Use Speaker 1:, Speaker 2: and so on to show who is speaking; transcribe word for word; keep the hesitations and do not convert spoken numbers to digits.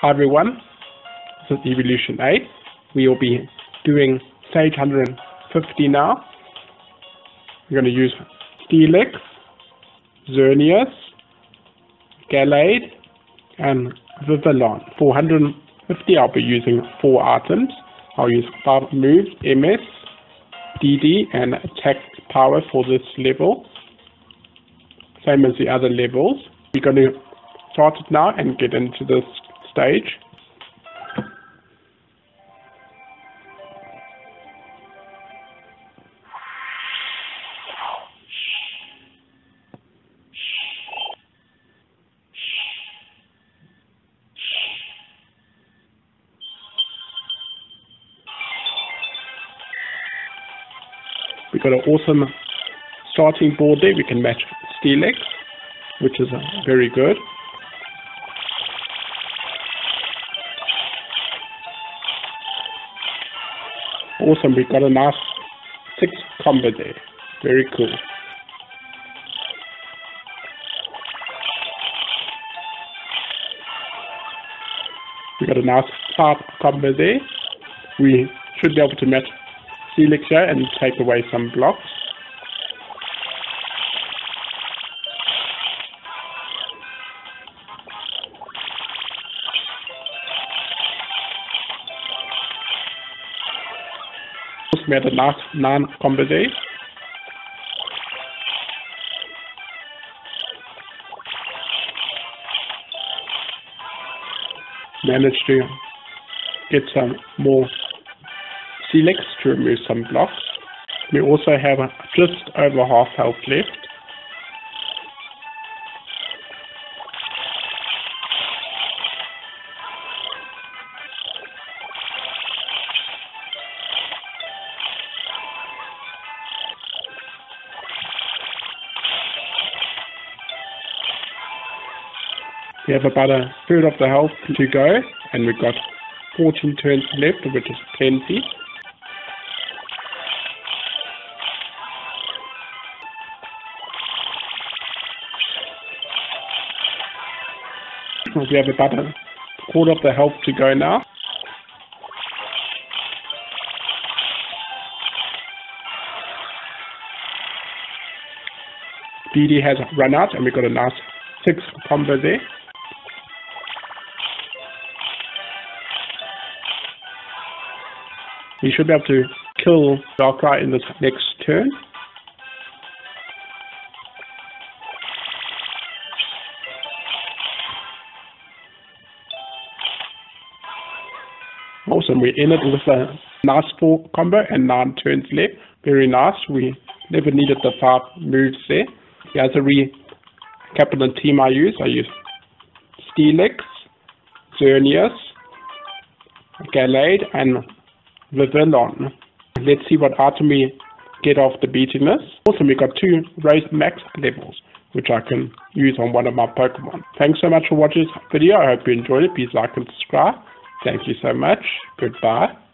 Speaker 1: Hi everyone, this is Evolution eight. We will be doing stage one hundred fifty now. We're going to use Steelix, Xerneas, Gallade, and Vivillon. For one hundred fifty I'll be using four items. I'll use five moves, M S, D D, and attack power for this level. Same as the other levels. We're going to start it now and get into this stage. We've got an awesome starting board there. We can match Steelix, which is uh, very good. Awesome, we've got a nice six combo there. Very cool. We've got a nice five combo there. We should be able to match Steelix here and take away some blocks. We had a nice nine combo there. Managed to get some more Steelix to remove some blocks. We also have just over half health left. We have about a third of the health to go, and we've got fourteen turns left, which is plenty. We have about a quarter of the health to go now. D D has run out, and we've got a nice six combo there. We should be able to kill Darkrai in this next turn. Awesome, we ended with a nice four combo and nine turns left. Very nice. We never needed the five moves there. Here's a recap of the team I use. I use Steelix, Xerneas, Gallade, and Vivillon. Let's see what item we get off the beatiness. Also, we got two raised max levels, which I can use on one of my Pokemon. Thanks so much for watching this video. I hope you enjoyed it. Please like and subscribe. Thank you so much. Goodbye.